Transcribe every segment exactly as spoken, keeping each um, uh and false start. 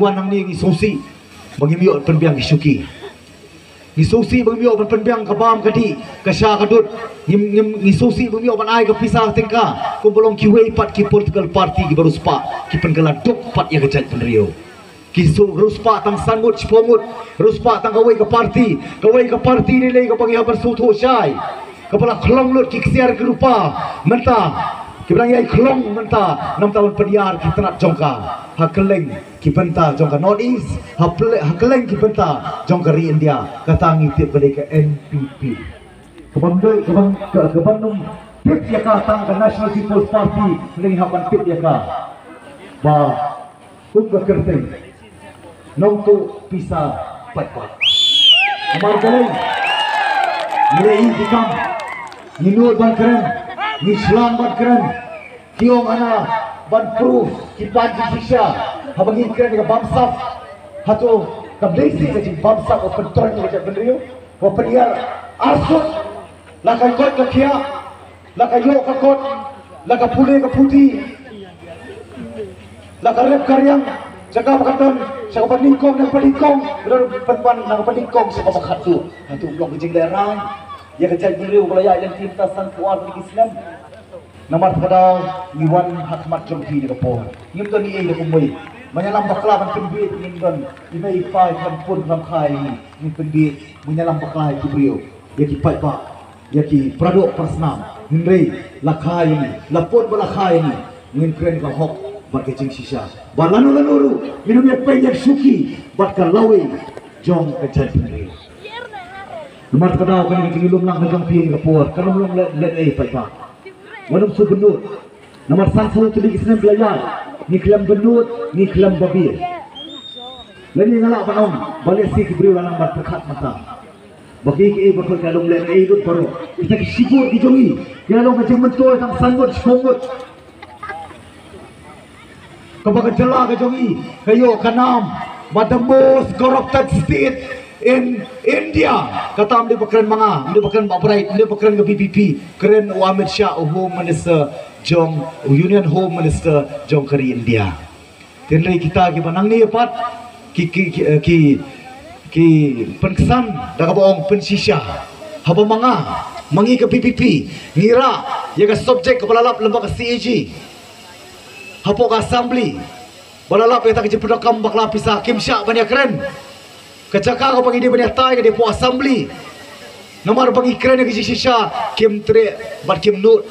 Iwan nang ni ngisosi bagi miok penbiang gisuki ngisosi bagi miok penbiang kabam kadi kasya kadut ngisosi bagi miok panai ke pisah tingka ko bolong kiwe pat ki political party ki baru spa ki pengelan dok pat yang kejat penrio kisu ruspa tang sangut cipongut ruspa tang kawai ke parti kawai ke parti ni lagi ke bagi habar sutu syai kepala kelong lut ki kesiar ke rupa mentah kibrang yai kelong menta enam tahun pediar kita nak jongka hakeleng kipenta jongka North East hakeleng kipenta jongka ri India katangi tip balik ke N P P kebandai kebang ke kebandung tip ya ka tang ke National People's Party dengan hapan tip ya ka ba uga kerteng nongtu pisa pat-pat amar keleng nilai dikam ninur ban keren Islam ban keren kiong ana ban proof kipan sisa habang keren dengan bamsaf hatu kabdesi ke bamsaf o pentoran ke benrio o peniar asut lakai kot ke kia lakai yo ke kot lakai pule ke putih lakai rep karyang jaga pakaton jaga paningkong dan paningkong benar penpan nang paningkong sama khatu hatu blok jing lerang ya kecil dulu kalau ya yang cinta san kuat di Islam nomor kadau Iwan Hakmat Jompi di Kapol ngim don ni ai kumui menyalam bakla ban pendit ngim don imai pai kan pun ramkai ni pendit menyalam bakla itu beliau ya ki pai pak ya ki pradok persnam ngri lakai ni lapot balakai ni ngin keren ka hok bat kecing sisa balanu lanuru minum ya pai ya suki bat ka lawe jong kecil beliau nomor kadau kan ni lum lang hang pi Kapol kan lum let let ai pai pak Wanam su benut nomor satu tu di Islam belajar ni kelam benut ni kelam babir lagi ngalak panom balik si kibri walang berpekat mata bagi ke bakal kalung len ai lut baru kita kisibur di jongi kalung macam mentul tang sangut songut kebaga jela ke jongi kayo kanam but the most corrupted state in India kata dia bekeran manga dia bekeran Pak Bright dia bekeran ke B P P keren Amit Shah Home Minister jong Union Home Minister jong kari India tenai kita ki panang ni pat ki ki ki ki penkesan dah bohong pensisya haba manga mangi ke B P P ngira ya ke subjek kepala lap lembaga C A G hapo ke assembly balalap ya tak je pedakam bakla pisah Kim Shah banyak keren kecaka kau bagi dia banyak tay ke dia puas assembly nomor bagi keren ke sisa Kim Tre bat Kim Nut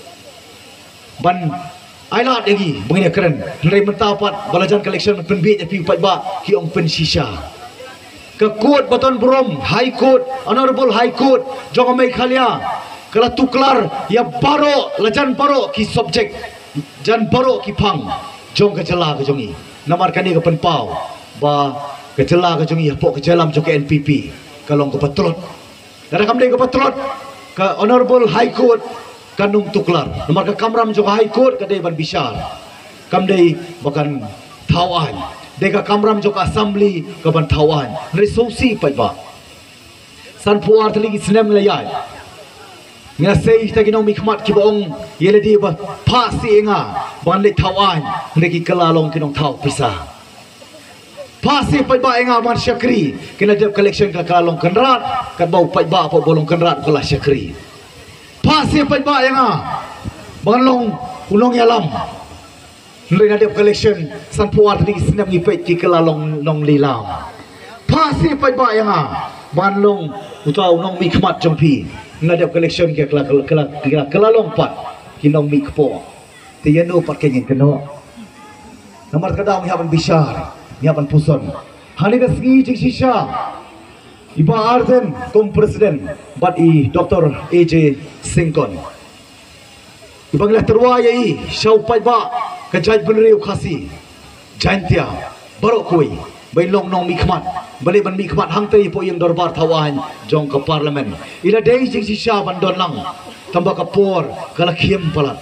ban ailat lagi bagi dia keren dari mentapat balajan collection penbit tapi empat ba kiong pen sisa ke court baton brom high court honorable high court jong mai khalia kala tuklar ya baro lajan baro ki subject jan baro ki phang jong ke cela ke jongi nomor kan dia ke penpau ba kecela ke jongi pok ke jalam jok N P P kalau ke patrot dan kamdai ke patrot ke honorable high court kanum tuklar nomor ke kamram jok high court ke dewan bishar kamdai bahkan tawan deka kamram jok assembly ke ban tawan resosi pai ba san puar tali Islam layai ngina sei ta kinong mikmat ki bong yele di ba pasi nga ban le tawan ndeki kalalong kinong thaw pisah pasti pai ba enga man syakri kena jab collection ka kalong kenrat kat bau pai ba apa bolong kenrat kala syakri pasti pai ba enga balong ulong yalam kena jab collection san puat di senam ngi pai ki kalalong long lilam pasti pai ba enga balong utau nong mikmat jompi kena jab collection ke kala kala kala kalalong pat kinong mikpo tiyano pat kenyen keno nomor kadang haban bishar nyapan puson hani ka sgi jing sisa iba arden kom presiden bat i Doktor A J Singkon ibang la terwaya i shau pai ba ka jaj benriu khasi jantia barok koi bai long nong mikmat bale ban mikmat hang tei po yang darbar thawan jong ke parlimen ila dei jing sisa ban don lang tamba ka por kala khiem palat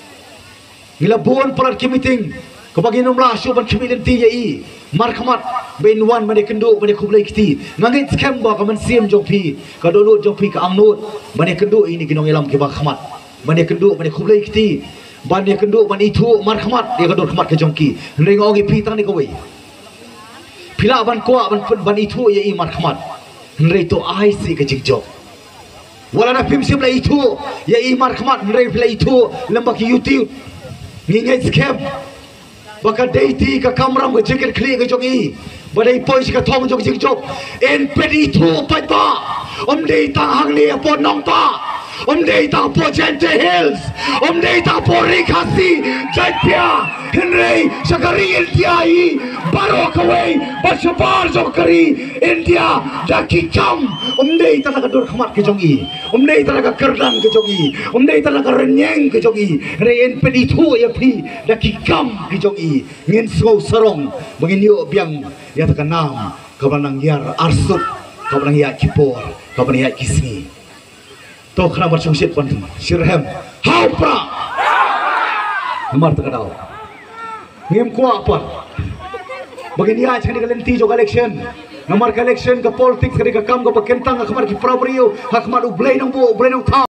ila bon palat ki meeting kabagi numla syu ban khimilin ti ye i markhamat ben wan mane kendu mane khublai kiti ngangit scam ba kaman sim jongpi ka dolut jongpi ka angnut mane kendu ini kinong elam ke bakhmat mane kendu mane khublai kiti ban ne kendu ban itu markhamat dia ka dot khmat ke jongki ring ogi pi tang ni ko wei Pila ban kuat ban ban itu ya imar khmat. Nrei to ai si ke jikjok. Wala na pim sim la itu ya imar khmat nrei pila itu lembak YouTube. Ngingai scam. Baka deiti ka kamram ke jeket kli ke jogi. Badai pois ka thong jok jikjok. En pedi itu pai pa. Om dei tang hang ni apon nong pa. Om dei tang po Gente Hills. Om dei tang po Rikasi. Jaipia. Henry Sakari India i. Baro kawai. Basabar jokari. India. Daki kam. Om dei tang ka dur khmat ke jogi. Om dei tang ka kerdan ke jogi. Om dei tang ka renyeng ke jogi. Rein pedi thu ya pi. Daki kam ke jogi. Ngin so sarong. Bangin yo biang ya tak nam. Kabanang yar arsuk. Kabanang ya kipor. Kabanang ya kismi. To khana bar sungsit pan sirhem hau pra nomor terkenal ngem ko apa bagin ya chani galenti jo election nomor election ke politics kari ka kam ko bakentang khmar ki probrio hakmar ublay nang bo ublay nang tha